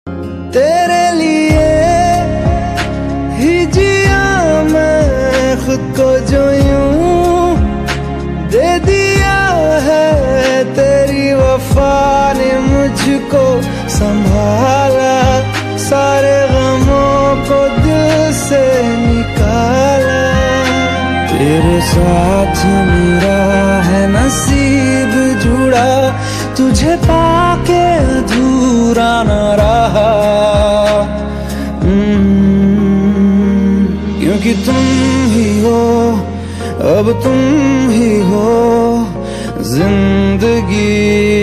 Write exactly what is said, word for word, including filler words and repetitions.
तेरे लिए ही जिया मैं खुद को जो यूं दे दिया है, तेरी वफा ने मुझको संभाला, सारे गमों को दिल से निकाला। तेरे साथ मेरा है नसीब जुड़ा, तुझे पाके अधूरा न रहा, क्योंकि तुम ही हो, अब तुम ही हो जिंदगी।